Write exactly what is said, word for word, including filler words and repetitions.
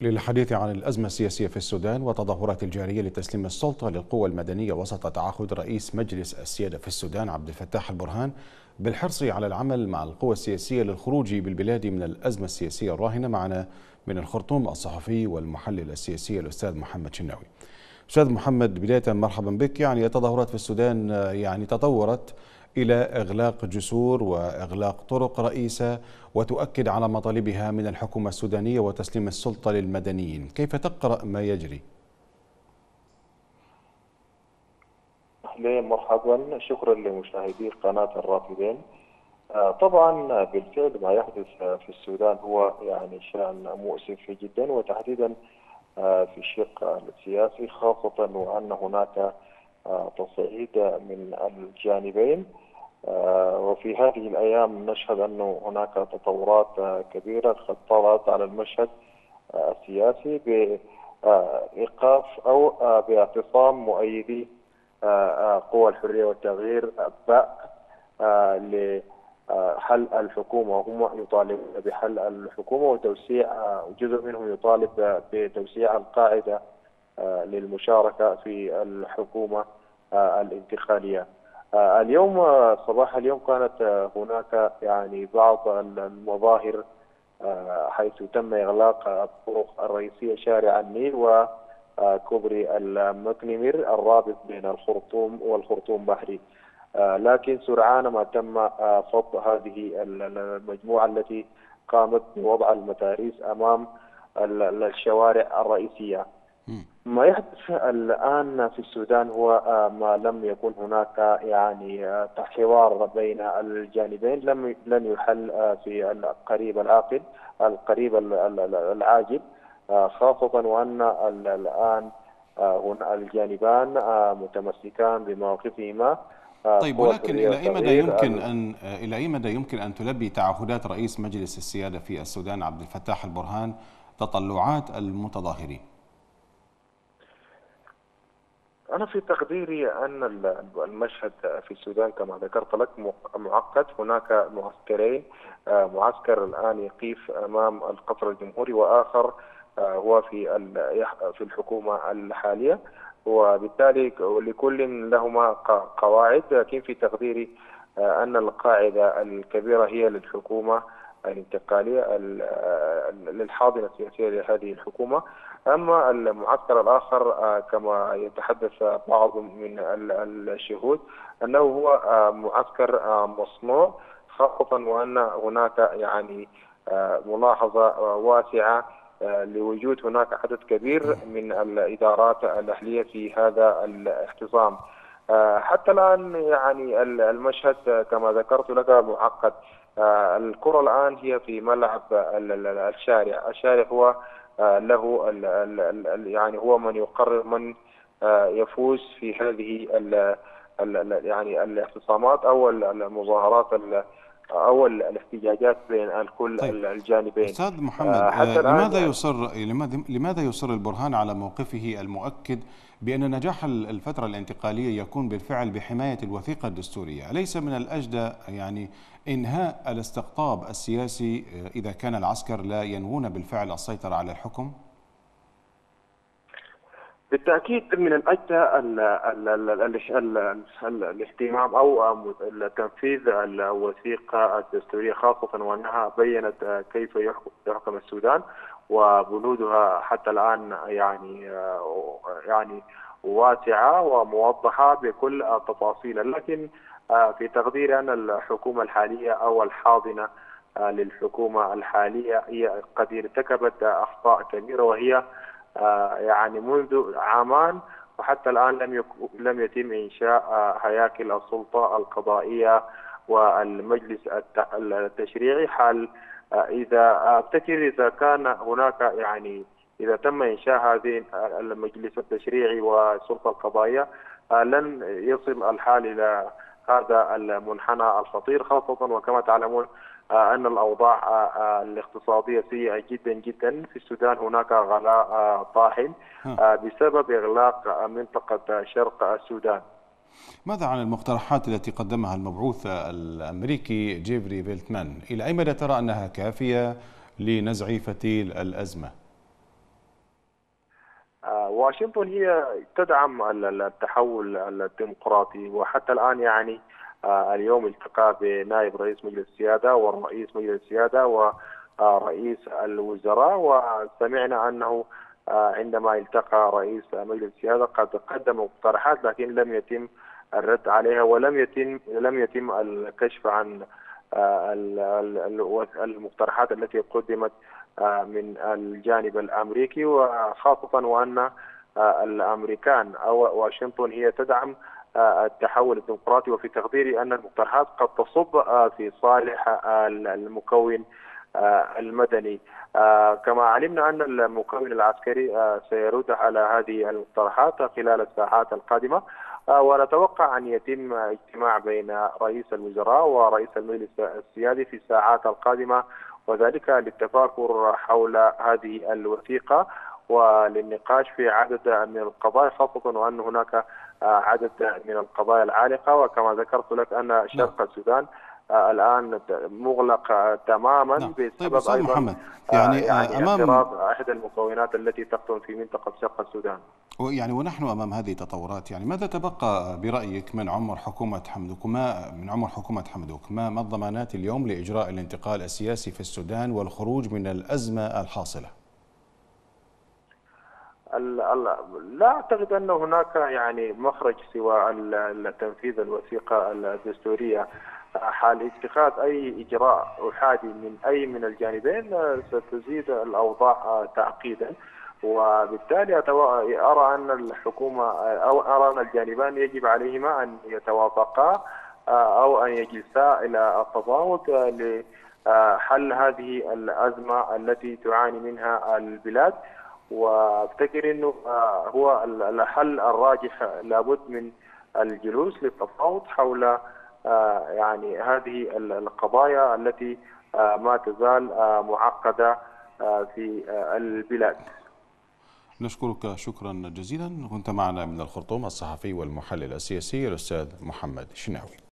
للحديث عن الأزمة السياسية في السودان والتظاهرات الجارية لتسليم السلطة للقوى المدنية وسط تعهد رئيس مجلس السيادة في السودان عبد الفتاح البرهان بالحرص على العمل مع القوى السياسية للخروج بالبلاد من الأزمة السياسية الراهنة. معنا من الخرطوم الصحفي والمحلل السياسي الأستاذ محمد شناوي. أستاذ محمد، بداية مرحبا بك. يعني التظاهرات في السودان يعني تطورت إلى إغلاق جسور وإغلاق طرق رئيسة وتؤكد على مطالبها من الحكومة السودانية وتسليم السلطة للمدنيين. كيف تقرأ ما يجري؟ أهلا مرحبا، شكرا لمشاهدي قناة الرافدين. طبعا بالفعل ما يحدث في السودان هو يعني شأن مؤسف جدا، وتحديدا في الشق السياسي، خاصة وأن هناك تصعيد من الجانبين. وفي هذه الأيام نشهد أن هناك تطورات كبيرة قد طرأت على المشهد السياسي بإيقاف أو باعتصام مؤيدي قوى الحرية والتغيير باء لحل الحكومة. هم يطالبون بحل الحكومة وتوسيع، جزء منهم يطالب بتوسيع القاعدة للمشاركة في الحكومة الانتقالية. اليوم صباح اليوم كانت هناك يعني بعض المظاهر حيث تم إغلاق الطرق الرئيسية شارع النيل وكوبري المكنمر الرابط بين الخرطوم والخرطوم بحري، لكن سرعان ما تم فض هذه المجموعة التي قامت بوضع المتاريس أمام الشوارع الرئيسية. ما يحدث الآن في السودان هو ما لم يكن هناك يعني حوار بين الجانبين، لم لن يحل في القريب العاقل القريب العاجل، خاصة وأن الآن هنا الجانبان متمسكان بمواقفهما. طيب، ولكن إلى أي مدى يمكن أن إلى أي مدى يمكن أن تلبي تعهدات رئيس مجلس السيادة في السودان عبد الفتاح البرهان تطلعات المتظاهرين؟ أنا في تقديري أن المشهد في السودان كما ذكرت لك معقد. هناك معسكرين، معسكر الآن يقيف أمام القصر الجمهوري، وآخر هو في في الحكومة الحالية، وبالتالي لكل لهما قواعد. لكن في تقديري أن القاعدة الكبيرة هي للحكومة الانتقالية للحاضنة السياسية لهذه الحكومة. أما المعسكر الآخر كما يتحدث بعض من الشهود أنه هو معسكر مصنوع، خاصة وأن هناك يعني ملاحظة واسعة لوجود هناك عدد كبير من الإدارات الأهلية في هذا الاعتصام. حتى الآن يعني المشهد كما ذكرت لك معقد. الكرة الآن هي في ملعب الشارع، الشارع هو له ال ال يعني هو من يقرر من يفوز في هذه ال ال يعني الاعتصامات او المظاهرات او الاحتجاجات بين الكل. طيب. الجانبين. أستاذ محمد، حتى لماذا يصر لماذا يصر البرهان على موقفه المؤكد بأن نجاح الفترة الانتقالية يكون بالفعل بحماية الوثيقة الدستورية؟ أليس من الأجدى يعني إنهاء الاستقطاب السياسي إذا كان العسكر لا ينوون بالفعل السيطرة على الحكم؟ بالتأكيد من الأجدى الاهتمام أو تنفيذ الوثيقة الدستورية، خاصة وأنها بيّنت كيف يحكم السودان، وبنودها حتى الآن يعني يعني واسعة وموضحة بكل التفاصيل. لكن في تقديري أن الحكومة الحالية أو الحاضنة للحكومة الحالية هي قد ارتكبت أخطاء كبيرة، وهي يعني منذ عامان وحتى الآن لم لم يتم إنشاء هياكل السلطة القضائية والمجلس التشريعي. حال إذا أفتكر إذا كان هناك يعني إذا تم إنشاء هذين المجلس التشريعي والسلطة القضائية لن يصل الحال إلى هذا المنحنى الخطير، خاصة وكما تعلمون أن الأوضاع الاقتصادية سيئة جدا جدا في السودان. هناك غلاء طاحن بسبب إغلاق منطقة شرق السودان. ماذا عن المقترحات التي قدمها المبعوث الأمريكي جيفري فيلتمان؟ إلى أي مدى ترى أنها كافية لنزع فتيل الأزمة؟ واشنطن هي تدعم التحول الديمقراطي، وحتى الآن يعني اليوم التقى بنائب رئيس مجلس السيادة ورئيس مجلس السيادة ورئيس الوزراء، وسمعنا أنه عندما التقى رئيس مجلس السيادة قد قدم مقترحات لكن لم يتم الرد عليها، ولم يتم لم يتم الكشف عن المقترحات التي قدمت من الجانب الأمريكي، وخاصة وأن الأمريكان أو واشنطن هي تدعم التحول الديمقراطي، وفي تقديري أن المقترحات قد تصب في صالح المكون المدني. كما علمنا أن المكون العسكري سيرد على هذه المقترحات خلال الساعات القادمة، ونتوقع أن يتم اجتماع بين رئيس الوزراء ورئيس المجلس السيادي في الساعات القادمة، وذلك للتفاكر حول هذه الوثيقة وللنقاش في عدد من القضايا، خاصة وأن هناك عدد من القضايا العالقة. وكما ذكرت لك أن شرق السودان الآن مغلق تماما نعم. بسبب طيب أستاذ أيضا محمد، يعني, يعني أمام اعتراض أحد المكونات التي تقطن في منطقة شرق السودان. يعني ونحن أمام هذه التطورات، يعني ماذا تبقى برأيك من عمر حكومة حمدوك؟ ما من عمر حكومة حمدوك ما ما الضمانات اليوم لإجراء الانتقال السياسي في السودان والخروج من الأزمة الحاصلة؟ لا أعتقد أن هناك يعني مخرج سوى تنفيذ الوثيقة الدستورية. حال اتخاذ أي إجراء أحادي من أي من الجانبين ستزيد الأوضاع تعقيدا، وبالتالي أرى أن الحكومة أو أرى أن الجانبان يجب عليهما أن يتوافقا أو أن يجلسا إلى التفاوض لحل هذه الأزمة التي تعاني منها البلاد. وافتكر انه هو الحل الراجح لابد من الجلوس للتفاوض حول يعني هذه القضايا التي ما تزال معقدة في البلاد. نشكرك شكرا جزيلا. كنت معنا من الخرطوم الصحفي والمحلل السياسي الأستاذ محمد شناوي.